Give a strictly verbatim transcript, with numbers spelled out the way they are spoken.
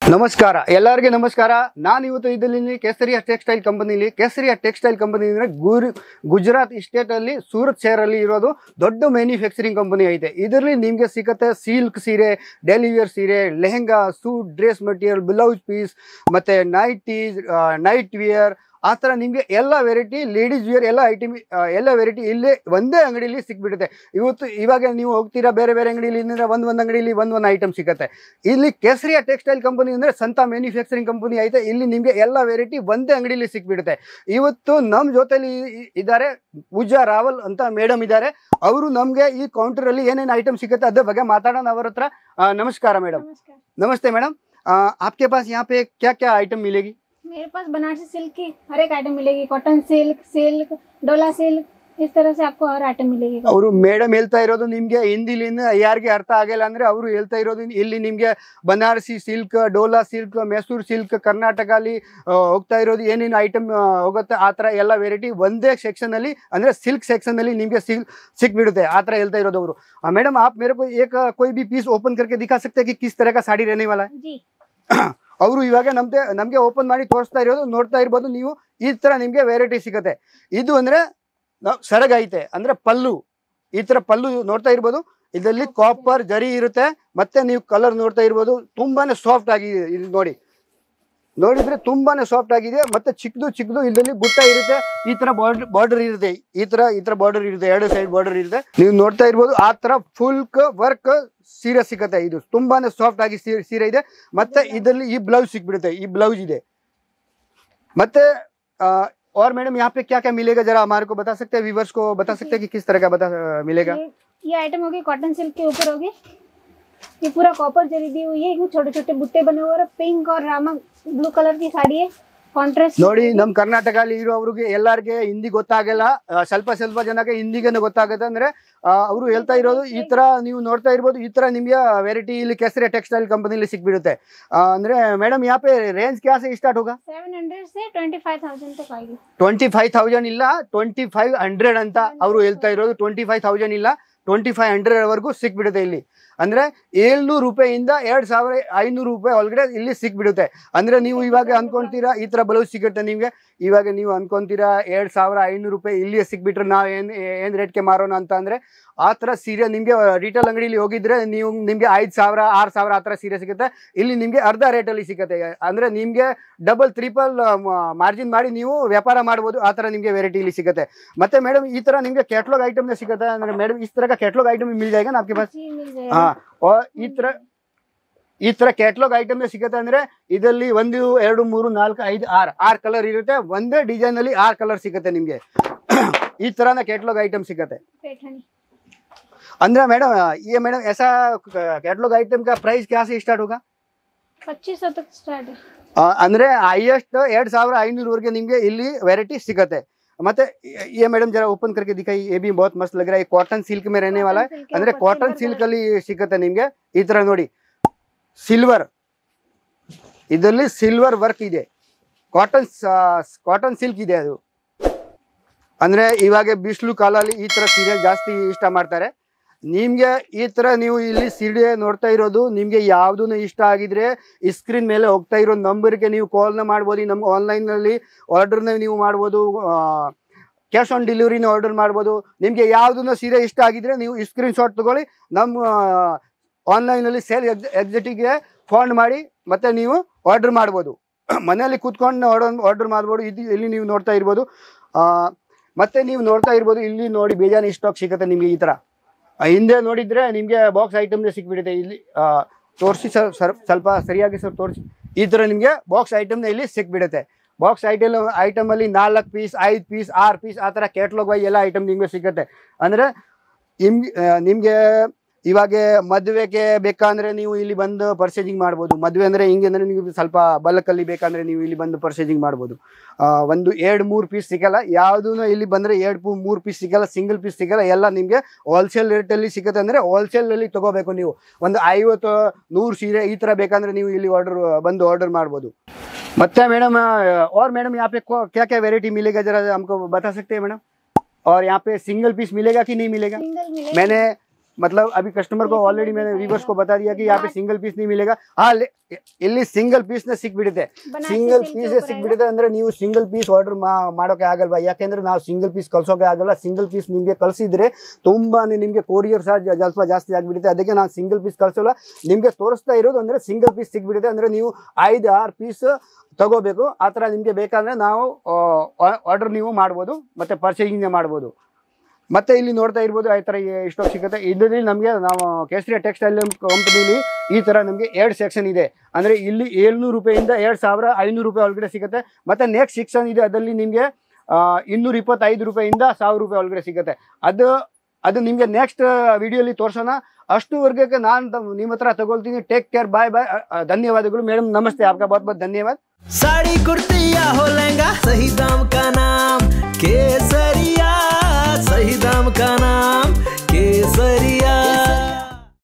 ನಮಸ್ಕಾರ ಎಲ್ಲರಿಗೂ ನಮಸ್ಕಾರ ನಾನು ಇವತ್ತು ಇದರಲ್ಲಿ ಕೇಸರಿಯ ಟೆಕ್ಸ್ಟೈಲ್ ಕಂಪನಿಲಿ ಕೇಸರಿಯ ಟೆಕ್ಸ್ಟೈಲ್ ಕಂಪನಿ ಅಂದ್ರೆ ಗುರು ಗುಜರಾತ್ ಸ್ಟೇಟ್ ಅಲ್ಲಿ ಸೂರತ್ ಶಹರ್ ಅಲ್ಲಿ ಇರೋದು ದೊಡ್ಡ ಮ್ಯಾನುಫ್ಯಾಕ್ಚರಿಂಗ್ ಕಂಪನಿ ಐತೆ ಇದರಲ್ಲಿ ನಿಮಗೆ ಸಿಗುತ್ತೆ ಸಿಲ್ಕ್ ಸೀರೆ ಡೈಲಿ ವೇರ್ ಸೀರೆ lehenga suit dress material blouse piece ಮತ್ತೆ ನೈಟಿ ನೈಟ್ ವೇರ್ ಆ ಥರ ನಿಮಗೆ ಎಲ್ಲ ವೆರೈಟಿ ಲೇಡೀಸ್ ವೇರ್ ಎಲ್ಲ ಐಟಮ್ ಎಲ್ಲ ವೆರೈಟಿ ಇಲ್ಲೇ ಒಂದೇ ಅಂಗಡಿಯಲ್ಲಿ ಸಿಕ್ಬಿಡುತ್ತೆ ಇವತ್ತು ಇವಾಗ ನೀವು ಹೋಗ್ತೀರಾ ಬೇರೆ ಬೇರೆ ಅಂಗಡಿಯಲ್ಲಿ ಅಂದರೆ ಒಂದು ಒಂದು ಅಂಗಡಿಯಲ್ಲಿ ಒಂದು ಒಂದು ಐಟಮ್ ಸಿಗುತ್ತೆ ಇಲ್ಲಿ ಕೇಸರಿಯ ಟೆಕ್ಸ್ಟೈಲ್ ಕಂಪನಿ ಅಂದರೆ ಸ್ವಂತ ಮ್ಯಾನುಫ್ಯಾಕ್ಚರಿಂಗ್ ಕಂಪನಿ ಐತೆ ಇಲ್ಲಿ ನಿಮಗೆ ಎಲ್ಲ ವೆರೈಟಿ ಒಂದೇ ಅಂಗಡಿಯಲ್ಲಿ ಸಿಕ್ಬಿಡುತ್ತೆ ಇವತ್ತು ನಮ್ಮ ಜೊತೆಲಿ ಇದ್ದಾರೆ ಪೂಜಾ ರಾವಲ್ ಅಂತ ಮೇಡಮ್ ಇದ್ದಾರೆ ಅವರು ನಮಗೆ ಈ ಕೌಂಟರಲ್ಲಿ ಏನೇನು ಐಟಮ್ ಸಿಗುತ್ತೆ ಅದ್ರ ಬಗ್ಗೆ ಮಾತಾಡೋಣ ಅವರ ಹತ್ರ ನಮಸ್ಕಾರ ಮೇಡಮ್ ನಮಸ್ತೆ ಮೇಡಮ್ आपके पास यहाँ पे क्या क्या आइटम मिलेगी मेरे पास बनारसी सिल्क की हर एक आइटम मिलेगी cotton silk silk Dola silk इस तरह से आपको हर आइटम मिलेगी ಅವರು ಮೇಡಮ್ ಹೇಳ್ತಾ ಇರೋದು ನಿಮಗೆ ಹಿಂದಿಲಿಂದ ಯಾರಿಗೆ ಅರ್ಥ ಆಗಿಲ್ಲ ಅಂದ್ರೆ ಅವರು ಹೇಳ್ತಾ ಇರೋದು ಇಲ್ಲಿ ನಿಮಗೆ Banarasi silk Dola silk Mysore silk ಕರ್ನಾಟಕಲ್ಲಿ ಹೋಗ್ತಾ ಇರೋದು ಏನೇನು ಐಟಮ್ ಹೋಗುತ್ತೆ ಆ ಥರ ಎಲ್ಲ ವೆರೈಟಿ ಒಂದೇ ಸೆಕ್ಷನ್ ಅಲ್ಲಿ ಅಂದ್ರೆ ಸಿಲ್ಕ್ ಸೆಕ್ಷನ್ ಅಲ್ಲಿ ನಿಮಗೆ ಸಿಲ್ ಸಿಕ್ಬಿಡುತ್ತೆ ಆ ಥರ ಹೇಳ್ತಾ ಇರೋದು ಅವರು ಮೇಡಮ್ आप मेरे को एक कोई भी पीस ओपन करके दिखा सकते हैं कि किस तरह का साड़ी रहने वाला है जी ಅವರು ಇವಾಗ ನಮ್ಗೆ ನಮಗೆ ಓಪನ್ ಮಾಡಿ ತೋರಿಸ್ತಾ ಇರೋದು ನೋಡ್ತಾ ಇರ್ಬೋದು ನೀವು ಈ ತರ ನಿಮ್ಗೆ ವೆರೈಟಿ ಸಿಗುತ್ತೆ ಇದು ಅಂದ್ರೆ ಸರಗ ಐತೆ ಅಂದ್ರೆ ಪಲ್ಲು ಈ ತರ ಪಲ್ಲು ನೋಡ್ತಾ ಇರ್ಬೋದು ಇದರಲ್ಲಿ ಕಾಪರ್ ಜರಿ ಇರುತ್ತೆ ಮತ್ತೆ ನೀವು ಕಲರ್ ನೋಡ್ತಾ ಇರ್ಬೋದು ತುಂಬಾನೇ ಸಾಫ್ಟ್ ಆಗಿದೆ ಇದು ನೋಡಿ ನೋಡಿದ್ರೆ ತುಂಬಾನೇ ಸಾಫ್ಟ್ ಆಗಿದೆ ಮತ್ತೆ ಚಿಕ್ಕದು ಚಿಕ್ಕದು ಇದರಲ್ಲಿ ಬುಟ್ಟ ಇರುತ್ತೆ ಈ ತರ ಬಾರ್ಡರ್ ಬಾರ್ಡರ್ ಇರುತ್ತೆ ಈ ತರ ಈ ತರ ಬಾರ್ಡರ್ ಇರುತ್ತೆ ಎರಡು ಸೈಡ್ ಬಾರ್ಡರ್ ಇರುತ್ತೆ ನೀವು ನೋಡ್ತಾ ಇರ್ಬೋದು ಆ ತರ ಫುಲ್ ವರ್ಕ್ ಸೀರೆ ಸಿಗುತ್ತೆ ಇದು ತುಂಬಾನೇ ಸಾಫ್ಟ್ ಆಗಿ ಸೀರೆ ಇದೆ ಮತ್ತೆ ಇದರಲ್ಲಿ ಈ ಬ್ಲೌಸ್ ಸಿಕ್ಬಿಡುತ್ತೆ ಈ ಬ್ಲೌಸ್ ಇದೆ ಮತ್ತೆ और मैडम यहाँ पे क्या क्या मिलेगा जरा हमारे को बता सकते हैं व्यूवर्स को बता सकते हैं कि किस तरह का बता मिलेगा ये आइटम होगी कॉटन सिल्क के ऊपर होगी ये पूरा कॉपर जरी दी हुई है छोटे छोटे बुट्टे बने हुए हैं पिंक और रामा ब्लू कलर की साड़ी है ಕಾಂಟ್ರಾಸ್ಟ್ ನೋಡಿ ನಮ್ಮ ಕರ್ನಾಟಕದಲ್ಲಿ ಇರೋರಿಗೆ ಎಲ್ಲರಿಗೆ ಹಿಂದಿ ಗೊತ್ತಾಗಲ್ಲ ಸ್ವಲ್ಪ ಸ್ವಲ್ಪ ಜನಕ್ಕೆ ಹಿಂದಿಗೇನು ಗೊತ್ತಾಗುತ್ತೆ ಅಂದ್ರೆ ಅವರು ಹೇಳ್ತಾ ಇರೋದು ಈ ತರ ನೀವು ನೋಡ್ತಾ ಇರ್ಬೋದು ಈ ತರ ನಿಮಗೆ ವೆರೈಟಿ ಇಲ್ಲಿ ಕೇಸರಿಯ ಟೆಕ್ಸ್ಟೈಲ್ ಕಂಪನಿಲಿ ಸಿಕ್ಬಿಡುತ್ತೆ ಅಂದ್ರೆ ಮೇಡಮ್ यहाँ पे रेंज क्या से स्टार्ट होगा सेवन हंड्रेड से ट्वेंटी फाइव थाउजेंड तक आएगी ಟ್ವೆಂಟಿ ಫೈವ್ ತೌಸಂಡ್ ಇಲ್ಲ ಟ್ವೆಂಟಿ ಫೈವ್ ಹಂಡ್ರೆಡ್ ಅಂತ ಅವರು ಹೇಳ್ತಾ ಇರೋದು ಟ್ವೆಂಟಿ ಫೈವ್ ತೌಸಂಡ್ ಇಲ್ಲ ಟ್ವೆಂಟಿ ಫೈವ್ ಹಂಡ್ರೆಡ್ ವರೆಗೂ ಸಿಕ್ಬಿಡುತ್ತೆ ಇಲ್ಲಿ ಅಂದ್ರೆ ಏಳ್ನೂರು ರೂಪಾಯಿಯಿಂದ ಎರಡ್ ಸಾವಿರ ಐನೂರು ರೂಪಾಯಿ ಒಳಗಡೆ ಇಲ್ಲಿ ಸಿಕ್ಬಿಡುತ್ತೆ ಅಂದ್ರೆ ನೀವು ಇವಾಗ ಅನ್ಕೊಂತೀರಾ ಈ ತರ ಬ್ಲೌಸ್ ಸಿಗುತ್ತೆ ನಿಮ್ಗೆ ಇವಾಗ ನೀವು ಅನ್ಕೊಂತೀರಾ ಎರಡ್ ಸಾವಿರ ಐನೂರು ರೂಪಾಯಿ ಇಲ್ಲಿ ಸಿಕ್ಬಿಟ್ರೆ ನಾವ್ ಏನ್ ಏನ್ ರೇಟ್ಗೆ ಮಾರೋಣ ಅಂತ ಅಂದ್ರೆ ಆ ತರ ಸೀರೆ ನಿಮ್ಗೆ ರಿಟೇಲ್ ಅಂಗಡಿಲಿ ಹೋಗಿದ್ರೆ ನೀವು ನಿಮ್ಗೆ ಐದ್ ಸಾವಿರ ಆರ್ ಸಾವಿರ ಆ ತರ ಸೀರೆ ಸಿಗುತ್ತೆ ಇಲ್ಲಿ ನಿಮ್ಗೆ ಅರ್ಧ ರೇಟಲ್ಲಿ ಸಿಗುತ್ತೆ ಅಂದ್ರೆ ನಿಮ್ಗೆ ಡಬಲ್ ತ್ರಿಪಲ್ ಮಾರ್ಜಿನ್ ಮಾಡಿ ನೀವು ವ್ಯಾಪಾರ ಮಾಡ್ಬೋದು ಆ ತರ ನಿಮ್ಗೆ ವೆರೈಟಿ ಇಲ್ಲಿ ಸಿಗುತ್ತೆ ಮತ್ತೆ ಮೇಡಮ್ ಈ ತರ ನಿಮ್ಗೆ ಕ್ಯಾಟ್ಲಾಗ್ ಐಟಮ್ ಸಿಗುತ್ತೆ ಅಂದ್ರೆ ಮೇಡಮ್ इस तरह का कैटलॉग आइटम मिल जाएगा ना आपके पास हाँ और ಈ ತರ ಈ ತರ ಕ್ಯಾಟ್ಲಾಗ್ ಐಟಮ್ ಸಿಗುತ್ತೆ ಅಂದ್ರೆ ಇದರಲ್ಲಿ ಒಂದು ಎರಡು ಮೂರು ನಾಲ್ಕು ಐದು ಆರು ಆರು ಕಲರ್ ಇರುತ್ತೆ ಒಂದೇ ಡಿಸೈನ್ ಅಲ್ಲಿ ಆರು ಕಲರ್ ಸಿಗುತ್ತೆ ನಿಮ್ಗೆ ಈ ತರನ ಕ್ಯಾಟ್ಲಾಗ್ ಐಟಮ್ ಸಿಗುತ್ತೆ ಅಂದ್ರೆ ಮೇಡಮ್ ये मैडम ऐसा कैटलॉग आइटम का प्राइस क्या से स्टार्ट होगा पच्चीस सौ तक स्टार्ट है ಅಂದ್ರೆ ಹೈಯೆಸ್ಟ್ ಎರಡ್ ಸಾವಿರ ಐನೂರು ವರೆಗೆ ನಿಮ್ಗೆ ಇಲ್ಲಿ ವೆರೈಟಿ ಸಿಗುತ್ತೆ ಮತ್ತೆ ये मैडम जरा ओपन करके दिखाई ये भी बहुत मस्त लग रहा है कॉटन सिल्क में रहने वाला है ಅಂದ್ರೆ ಕಾಟನ್ ಸಿಲ್ಕ್ ಅಲ್ಲಿ ಸಿಗುತ್ತೆ ನಿಮ್ಗೆ ಈ ತರ ನೋಡಿ ಸಿಲ್ವರ್ ಇದರಲ್ಲಿ ಸಿಲ್ವರ್ ವರ್ಕ್ ಇದೆ ಕಾಟನ್ ಕಾಟನ್ ಸಿಲ್ಕ್ ಇದೆ ಅದು ಅಂದ್ರೆ ಇವಾಗ ಬಿಸಿಲು ಕಾಲಲ್ಲಿ ಈ ತರ ಸೀರೆ ಜಾಸ್ತಿ ಇಷ್ಟ ಮಾಡ್ತಾರೆ ನಿಮ್ಗೆ ಈ ತರ ನೀವು ಇಲ್ಲಿ ಸೀರೆ ನೋಡ್ತಾ ಇರೋದು ನಿಮ್ಗೆ ಯಾವ್ದು ಇಷ್ಟ ಆಗಿದ್ರೆ ಈ ಸ್ಕ್ರೀನ್ ಮೇಲೆ ಹೋಗ್ತಾ ಇರೋ ನಂಬರ್ಗೆ ನೀವು ಕಾಲ್ನ ಮಾಡ್ಬೋದು ನಮ್ಮ ಆನ್ಲೈನ್ ನಲ್ಲಿ ಆರ್ಡರ್ನ ನೀವು ಮಾಡ್ಬೋದು ಕ್ಯಾಶ್ ಆನ್ ಡೆಲಿವರಿನ ಆರ್ಡರ್ ಮಾಡ್ಬೋದು ನಿಮ್ಗೆ ಯಾವ್ದನ್ನ ಸೀರೆ ಇಷ್ಟ ಆಗಿದ್ರೆ ನೀವು ಸ್ಕ್ರೀನ್ ಶಾಟ್ ತಗೊಳ್ಳಿ ನಮ್ಮ ಆನ್ಲೈನ್ ಅಲ್ಲಿ ಸೇಲ್ ಎಕ್ಸಿಟಿಗೆ ಫೋನ್ ಮಾಡಿ ಮತ್ತೆ ನೀವು ಆರ್ಡರ್ ಮಾಡ್ಬೋದು ಮನೆಯಲ್ಲಿ ಕೂತ್ಕೊಂಡು ಆರ್ಡರ್ ಆರ್ಡರ್ ಮಾಡ್ಬೋದು ಇದು ಇಲ್ಲಿ ನೀವು ನೋಡ್ತಾ ಇರ್ಬೋದು ಮತ್ತೆ ನೀವು ನೋಡ್ತಾ ಇರ್ಬೋದು ಇಲ್ಲಿ ನೋಡಿ ಬೇಜಾನ್ ಸ್ಟಾಕ್ ಸಿಗುತ್ತೆ ನಿಮ್ಗೆ ಈ ತರ ಹಿಂದೆ ನೋಡಿದ್ರೆ ನಿಮ್ಗೆ ಬಾಕ್ಸ್ ಐಟಮ್ ಸಿಕ್ಬಿಡುತ್ತೆ ಇಲ್ಲಿ ತೋರಿಸಿ ಸರ್ ಸರ್ ಸ್ವಲ್ಪ ಸರಿಯಾಗಿ ಸರ್ ತೋರಿಸಿ ಈ ತರ ನಿಮ್ಗೆ ಬಾಕ್ಸ್ ಐಟಮ್ನ ಇಲ್ಲಿ ಸಿಕ್ಬಿಡುತ್ತೆ ಬಾಕ್ಸ್ ಐಟಮ್ ಐಟಮ್ ಅಲ್ಲಿ ನಾಲ್ಕು ಪೀಸ್ ಐದು ಪೀಸ್ ಆರು ಪೀಸ್ ಆ ತರ ಕ್ಯಾಟ್ಲಾಗ್ ವೈ ಎಲ್ಲ ಐಟಮ್ ನಿಮ್ಗೆ ಸಿಗುತ್ತೆ ಅಂದ್ರೆ ನಿಮ್ಗೆ ನಿಮ್ಗೆ ಇವಾಗ ಮದುವೆಗೆ ಬೇಕಂದ್ರೆ ನೀವು ಇಲ್ಲಿ ಬಂದು ಪರ್ಚೇಸಿಂಗ್ ಮಾಡ್ಬೋದು ಮದುವೆ ಅಂದ್ರೆ ಹಿಂಗೆ ಅಂದ್ರೆ ನೀವು ಸ್ವಲ್ಪ ಬಲ್ಕಲ್ಲಿ ಬೇಕಂದ್ರೆ ನೀವು ಇಲ್ಲಿ ಬಂದು ಪರ್ಚೇಸಿಂಗ್ ಮಾಡ್ಬೋದು ಒಂದು ಎರಡು ಮೂರು ಪೀಸ್ ಸಿಗಲ್ಲ ಯಾವ್ದು ಇಲ್ಲಿ ಬಂದ್ರೆ ಎರಡು ಮೂರು ಪೀಸ್ ಸಿಗಲ್ಲ ಸಿಂಗಲ್ ಪೀಸ್ ಸಿಗಲ್ಲ ಎಲ್ಲ ನಿಮ್ಗೆ ಹೋಲ್ಸೇಲ್ ರೇಟಲ್ಲಿ ಸಿಗುತ್ತೆ ಅಂದ್ರೆ ಹೋಲ್ಸೇಲ್ ಅಲ್ಲಿ ತಗೋಬೇಕು ನೀವು ಒಂದು ಐವತ್ತು ನೂರು ಸೀರೆ ಈ ತರ ಬೇಕಂದ್ರೆ ನೀವು ಇಲ್ಲಿ ಆರ್ಡರ್ ಬಂದು ಆರ್ಡರ್ ಮಾಡ್ಬೋದು ಮತ್ತೆ ಮೇಡಮ್ और मैडम यहाँ पे क्या क्या वेराइटी मिलेगा जरा हमको बता सकते हैं मैडम और यहाँ पे सिंगल पीस मिलेगा कि नहीं मिलेगा सिंगल मिलेगा मैंने मतलब अभी कस्टमर को ऑलरेडी मैंने व्यूअर्स को बता दिया कि यहाँ पे सिंगल पीस नहीं मिलेगा हाँ ಇಲ್ಲಿ ಸಿಂಗಲ್ ಪೀಸ್ ನ ಸಿಕ್ಬಿಡುತ್ತೆ ಸಿಂಗಲ್ ಪೀಸ್ ಸಿಕ್ಬಿಡುತ್ತೆ ಅಂದ್ರೆ ನೀವು ಸಿಂಗಲ್ ಪೀಸ್ ಆರ್ಡರ್ ಮಾಡೋಕೆ ಆಗಲ್ವಾ ಯಾಕೆಂದ್ರೆ ನಾವು ಸಿಂಗಲ್ ಪೀಸ್ ಕಳ್ಸೋಕೆ ಆಗಲ್ಲ ಸಿಂಗಲ್ ಪೀಸ್ ನಿಮಗೆ ಕಳ್ಸಿದ್ರೆ ತುಂಬಾನೇ ನಿಮಗೆ ಕೊರಿಯರ್ ಚಾರ್ಜ್ ಸ್ವಲ್ಪ ಜಾಸ್ತಿ ಆಗಿಬಿಡುತ್ತೆ ಅದಕ್ಕೆ ನಾನು ಸಿಂಗಲ್ ಪೀಸ್ ಕಳ್ಸೋಲ್ಲ ನಿಮಗೆ ತೋರಿಸ್ತಾ ಇರೋದು ಅಂದ್ರೆ ಸಿಂಗಲ್ ಪೀಸ್ ಸಿಕ್ಬಿಡುತ್ತೆ ಅಂದ್ರೆ ನೀವು ಐದು ಆರು ಪೀಸ್ ತಗೋಬೇಕು ಆ ತರ ನಿಮಗೆ ಬೇಕಾದ್ರೆ ನಾವು ಆರ್ಡರ್ ನೀವು ಮಾಡ್ಬೋದು ಮತ್ತೆ ಪರ್ಚೇಸಿಂಗ್ ಮಾಡ್ಬೋದು ಮತ್ತೆ ಇಲ್ಲಿ ನೋಡ್ತಾ ಇರ್ಬೋದು ಈ ತರ ಸ್ಟಾಕ್ ಸಿಗುತ್ತೆ ಇದರಲ್ಲಿ ನಮಗೆ ನಾವು ಕೇಸರಿ ಟೆಕ್ಸ್ಟೈಲ್ ಕಂಪನಿಲಿ ಈ ತರ ನಮಗೆ ಎರಡು ಸೆಕ್ಷನ್ ಇದೆ ಅಂದ್ರೆ ಇಲ್ಲಿ ಏಳ್ನೂರು ರೂಪಾಯಿಂದ ಎರಡ್ ಸಾವಿರ ಐನೂರು ರೂಪಾಯಿ ಒಳಗಡೆ ಸಿಗುತ್ತೆ ಮತ್ತೆ ನೆಕ್ಸ್ಟ್ ಸೆಕ್ಷನ್ ಇದೆ ಅದರಲ್ಲಿ ನಿಮಗೆ ಇನ್ನೂರ ಇಪ್ಪತ್ತೈದು ರೂಪಾಯಿಂದ ಸಾವಿರ ರೂಪಾಯಿ ಒಳಗಡೆ ಸಿಗುತ್ತೆ ಅದು ಅದು ನಿಮಗೆ ನೆಕ್ಸ್ಟ್ ವಿಡಿಯೋಲಿ ತೋರಿಸೋಣ ಅಷ್ಟುವರೆಗೆ ನಾನು ನಿಮ್ಮ ಹತ್ರ ತಗೊಳ್ತೀನಿ ಟೇಕ್ ಕೇರ್ ಬಾಯ್ ಬಾಯ್ ಧನ್ಯವಾದಗಳು ಮೇಡಮ್ नमस्ते आपका बहुत बहुत धन्यवाद साड़ी कुर्ती या हो लहंगा सही दाम का नाम केसरिया सही दाम का नाम केसरिया।